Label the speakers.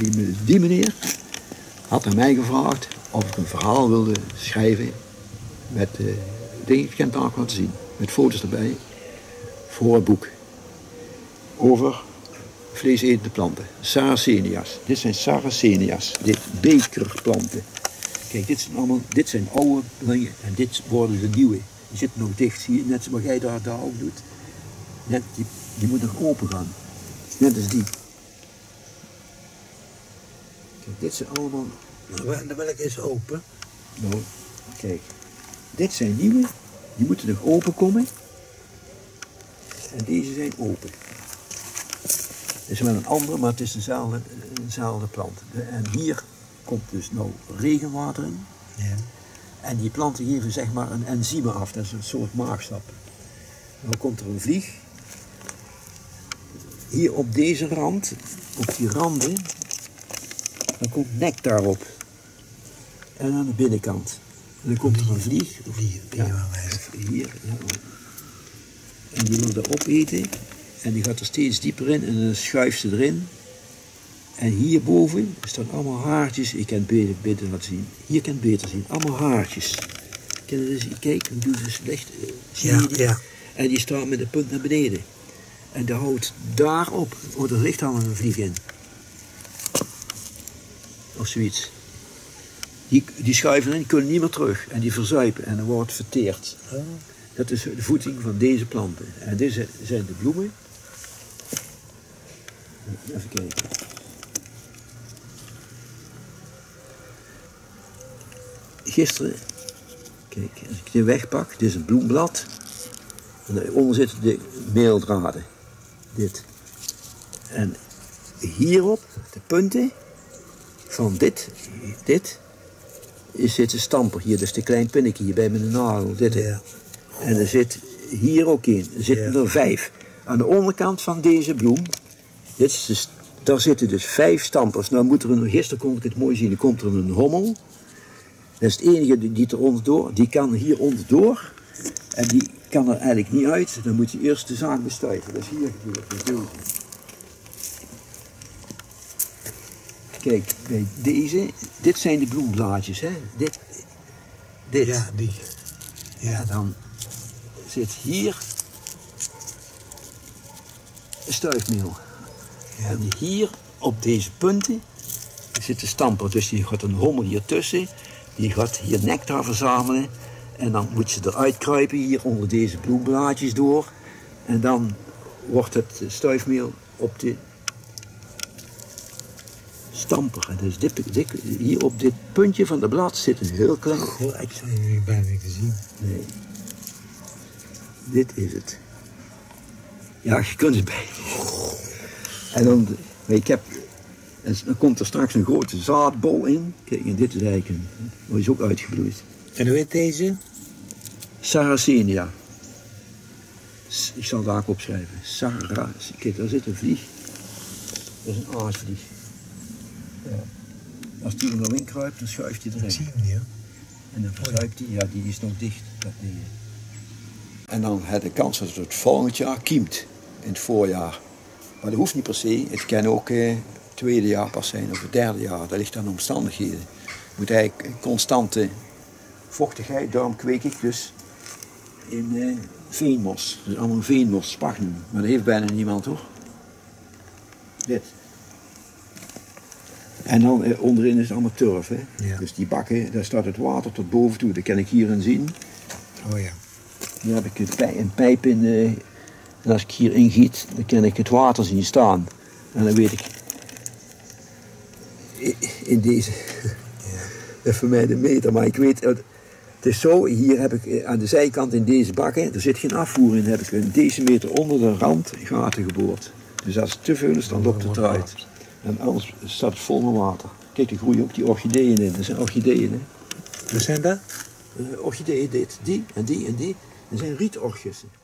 Speaker 1: Die meneer had aan mij gevraagd of ik een verhaal wilde schrijven met dingen, ik kan het ook laten zien, met foto's erbij, voor het boek. Over vleesetende planten, Sarracenia's. Dit zijn Sarracenia's, dit bekerplanten. Kijk, dit zijn oude dingen en dit worden de nieuwe. Die zitten nog dicht, zie je, net zoals jij daar ook doet. Net, die moet nog open gaan. Net als die. Kijk, dit zijn allemaal...
Speaker 2: Nou, welke is open?
Speaker 1: Nou, kijk. Dit zijn nieuwe. Die moeten nog open komen. En deze zijn open. Het is wel een andere, maar het is dezelfde plant. En hier komt dus nou regenwater in.
Speaker 2: Ja.
Speaker 1: En die planten geven zeg maar een enzyme af. Dat is een soort maagsap. Dan komt er een vlieg. Hier op deze rand, op die randen, dan komt nectar op. En aan de binnenkant. En dan komt er een vlieg. Hier. Ja. En die wil dat opeten. En die gaat er steeds dieper in en dan schuift ze erin. En hierboven staan allemaal haartjes. Ik kan het beter laten zien. Hier kan het beter zien. Allemaal haartjes. Kijk, hoe doen ze slecht.
Speaker 2: Ja.
Speaker 1: En die staan met de punt naar beneden. En daar houdt daarop, er ligt al een vlieg in. Of zoiets. Die schuiven in, die kunnen niet meer terug. En die verzuipen en dan wordt het verteerd. Dat is de voeding van deze planten. En deze zijn de bloemen. Even kijken. Gisteren, kijk, als ik dit wegpak, dit is een bloemblad. En daaronder zitten de meeldraden. Dit. En hierop, de punten van dit zit een stamper hier, dus de klein pinnetje hier bij mijn nagel. Dit.
Speaker 2: Ja.
Speaker 1: En er zit hier ook in, er zitten er 5. Aan de onderkant van deze bloem, daar zitten dus 5 stampers. Nou moet er gisteren kon ik het mooi zien, er komt er een hommel. Dat is het enige die er onderdoor, die kan hier onderdoor. En die kan er eigenlijk niet uit, dan moet je eerst de zaak bestuiven. Dat is hier gebeurd. Kijk, bij deze, dit zijn de bloemblaadjes, hè. Dit.
Speaker 2: Ja, die.
Speaker 1: Ja, dan zit hier stuifmeel. Ja. En hier op deze punten zit de stamper, dus die gaat een hommel hier tussen. Die gaat hier nectar verzamelen. En dan moet ze eruit kruipen hier onder deze bloemblaadjes door. En dan wordt het stuifmeel op de stamper. En dus hier op dit puntje van de blad zit een heel klein...
Speaker 2: Goh, ik zou je niet bijna niet te zien.
Speaker 1: Nee. Dit is het. Ja, je kunt het bij. En dan, dan komt er straks een grote zaadbol in. Kijk, en dit is eigenlijk die is ook uitgebloeid.
Speaker 2: En hoe heet deze?
Speaker 1: Sarracenia. Ik zal het daar ook opschrijven. Kijk, daar zit een vlieg. Dat is een aasvlieg. Ja. Als die er nou in kruipt, dan schuift hij erin.
Speaker 2: Ik zie hem niet, hoor.
Speaker 1: En dan verzuipt hij, ja, die is nog dicht. En dan heb je de kans dat het volgend jaar kiemt, in het voorjaar. Maar dat hoeft niet per se, het kan ook het tweede jaar pas zijn of het derde jaar. Dat ligt aan de omstandigheden. Je moet eigenlijk constante vochtigheid, daarom kweek ik dus in veenmos. Dus allemaal veenmos, sphagnum. Maar dat heeft bijna niemand, hoor. Dit. En dan onderin is het allemaal turf, hè.
Speaker 2: Ja.
Speaker 1: Dus die bakken, daar staat het water tot boven toe. Dat kan ik hierin zien.
Speaker 2: Oh ja.
Speaker 1: Hier heb ik een pijp in. En als ik hier ingiet, dan kan ik het water zien staan. En dan weet ik... In deze...
Speaker 2: Ja.
Speaker 1: Dat is voor mij de meter, maar ik weet... Het is zo, hier heb ik aan de zijkant in deze bakken, er zit geen afvoer in, heb ik een decimeter onder de rand gaten geboord. Dus als het te veel is, dan loopt het eruit. En anders staat het vol met water. Kijk, er groeien ook die orchideeën in. Dat zijn orchideeën, hè.
Speaker 2: Wat zijn dat?
Speaker 1: Orchideeën, die en die en die. Dat zijn rietorchidsen.